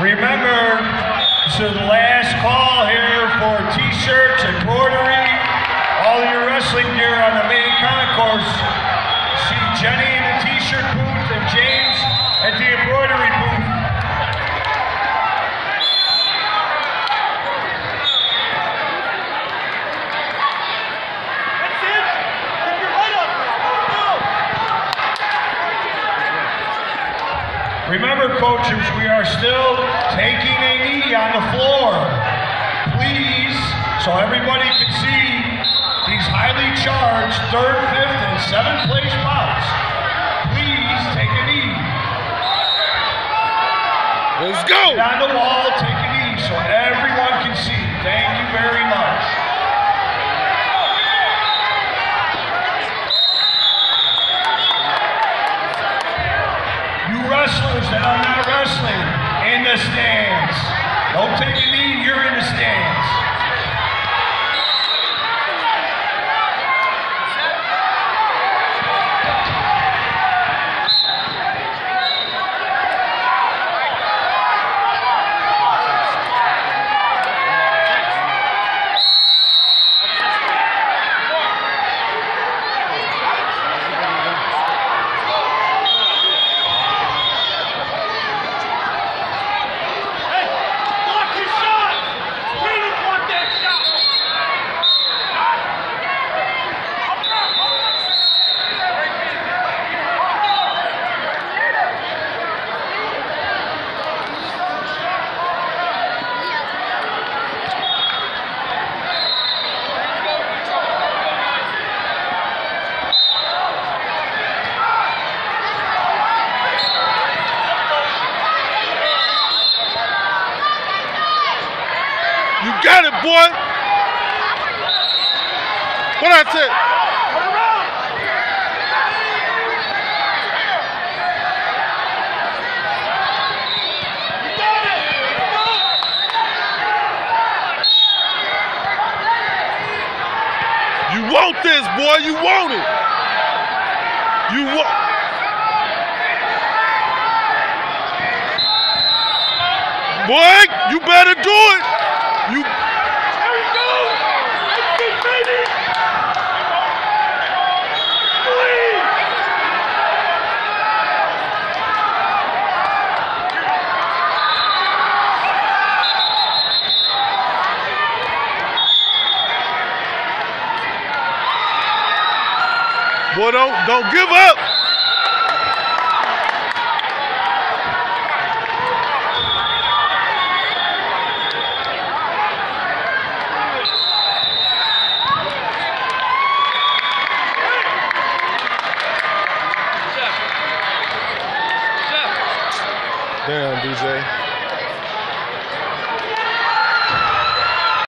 Remember, this is the last call here for t-shirts, embroidery, all your wrestling gear on the main concourse. See Jenny in the t-shirt booth and James at the embroidery booth. Remember, coaches, we are still taking a knee on the floor. Please, so everybody can see these highly charged 3rd, 5th, and 7th place bouts. Please take a knee. Let's go. Get on the wall, take a knee so everyone can see. Thank you very much. Wrestlers that are not wrestling in the stands. Don't take a knee, you're in the stands. You got it, boy. What I said? You want this, boy. You want it. You want. Boy, you better do it. You. There we go. That's it, baby. Please. Boy, don't give up. Damn, DJ.